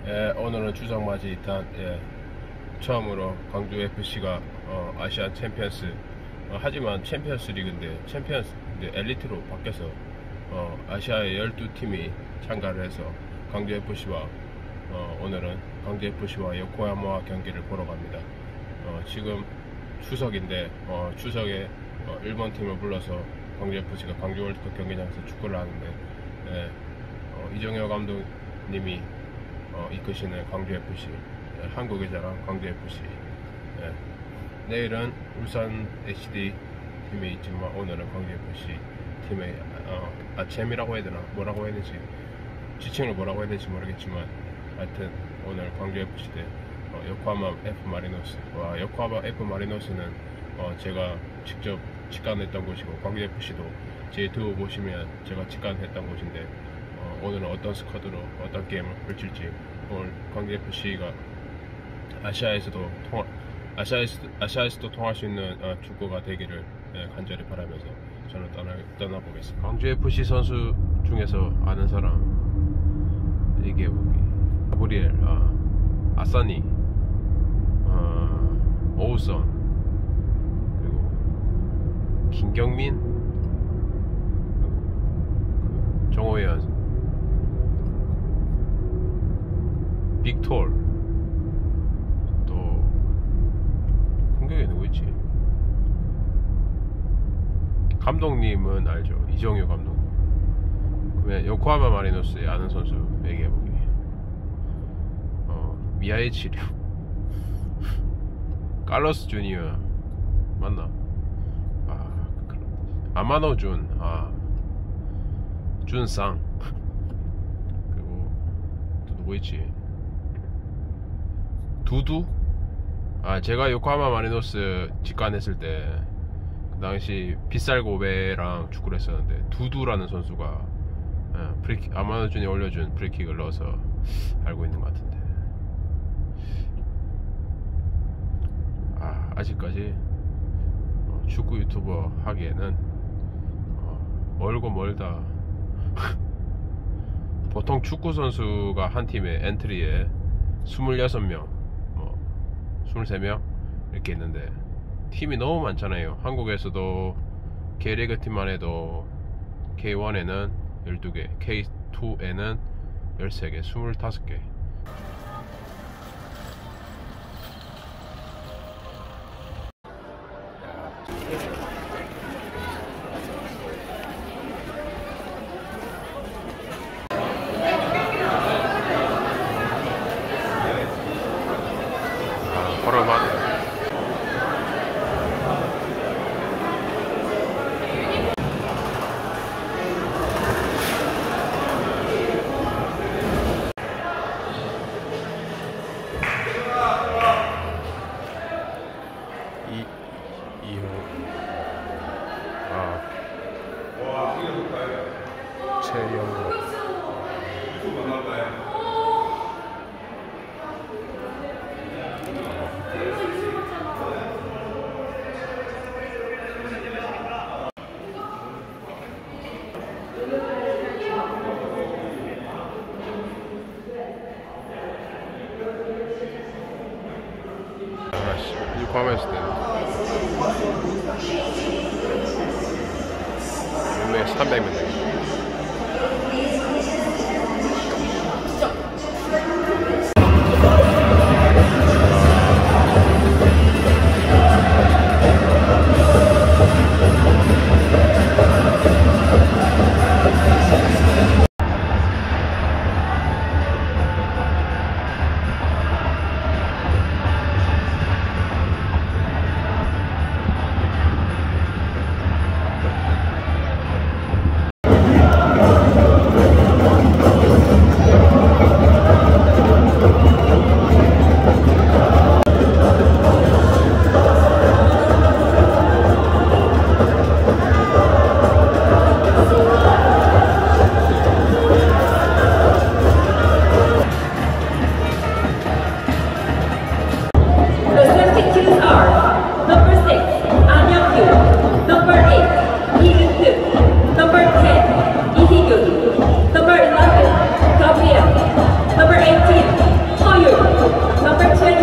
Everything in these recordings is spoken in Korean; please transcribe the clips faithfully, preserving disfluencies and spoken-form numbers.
예, 오늘은 추석 맞이 일단 예, 처음으로 광주에프씨가 어, 아시안 챔피언스 어, 하지만 챔피언스 리그인데 챔피언스 엘리트로 바뀌어서 어, 아시아의 열두 팀이 참가를 해서 광주에프씨와 어, 오늘은 광주에프씨와 요코하마 경기를 보러 갑니다. 어, 지금 추석인데 어, 추석에 어, 일본 팀을 불러서 광주에프씨가 광주 월드컵 경기장에서 축구를 하는데 예, 어, 이정효 감독님이 어, 이끄시는 광주에프씨, 예, 한국의 자랑 광주에프씨. 예. 내일은 울산 에이치디 팀이 있지만 오늘은 광주에프씨 팀의 어, 아침이라고 해야 되나 뭐라고 해야 되지 지칭을 뭐라고 해야 될지 모르겠지만 하여튼 오늘 광주에프씨 대 어, 요코하마 F 마리노스와 요코하마 F 마리노스는 어, 제가 직접 직관했던 곳이고 광주에프씨도 제 투 보시면 제가 직관했던 곳인데 어, 오늘은 어떤 스쿼드로 어떤 게임을 펼칠지 오늘 광주에프씨가 아시아에서도 통화, 아시아에서, 아시아에서도 통할 수 있는 어, 축구가 되기를 예, 간절히 바라면서 저는 떠나, 떠나보겠습니다. 광주에프씨 선수 중에서 아는 사람 얘기해보기 가브리엘, 아, 아사니, 어, 오우선, 그리고 김경민, 그리고 그 정호연, 빅톨, 또 공격에 누구 있지? 감독님은 알죠, 이정효 감독님. 그러면 요코하마 마리노스의 아는 선수 얘기해보기. 어, 미야이치류, 칼로스 주니어 맞나? 아, 아마노 준, 아, 준상. 그리고 또 누구 있지? 두두? 아, 제가 요코하마 마리노스 직관했을 때 그 당시 빗살고베랑 축구를 했었는데 두두라는 선수가 예, 프리킥, 아마노준이 올려준 프리킥을 넣어서 알고 있는 것 같은데, 아, 아직까지 어, 축구 유튜버 하기에는 어, 멀고 멀다. 보통 축구 선수가 한 팀의 엔트리에 스물여섯 명, 스물세 명 이렇게 있는데 팀이 너무 많잖아요. 한국에서도 K리그 팀만 해도 케이원에는 열두 개, 케이투에는 열세 개, 스물다섯 개. 걸어만 이 이호 아 최영호 요코하마였을 때는 몇 명에 삼백 명 되겠네.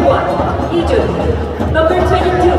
twenty-one, Ijun. Number twenty-two,